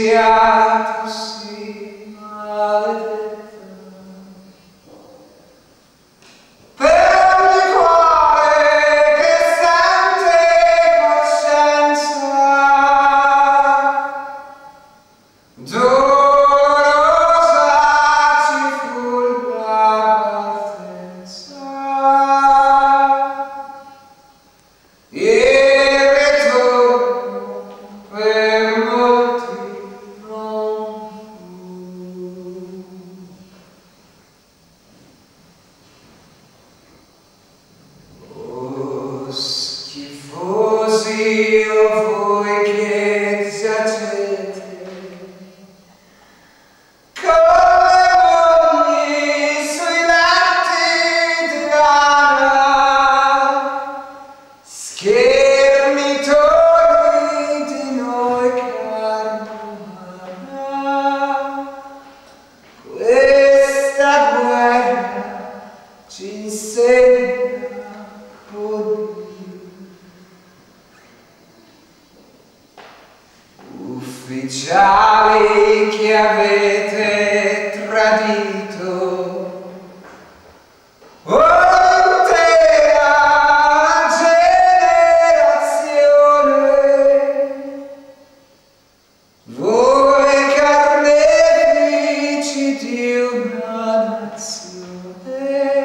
delizia tu sii maledetta. Per ogni cuore che sente coscienza, dolorosa ci fu la partenza. Schifosi o voi che giacete come mogli sui letti di lana, schermitori di noi carne umana. Questa guerra ci insegna ufficiali che avete tradito un'intera generazione, voi carnefici di una nazione.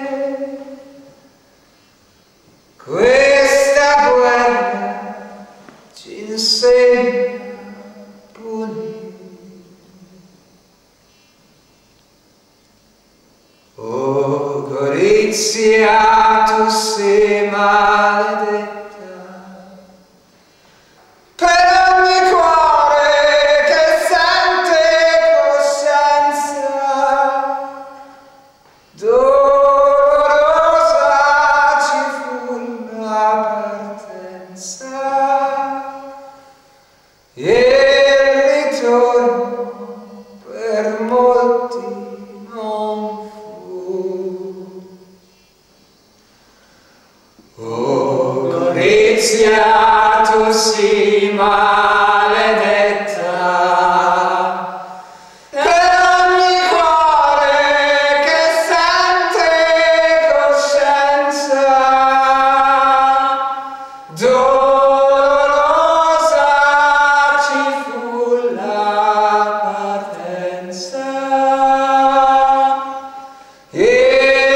Questa guerra ci insegna oh Gorizia, tu sei maledetta. Per ogni cuore che sente coscienza, dolorosa ci fu la partenza. E il ritorno per molti non fu. Oh Gorizia, tu sii maledetta. Per ogni cuore che sente coscienza,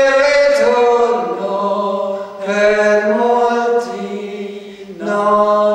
no.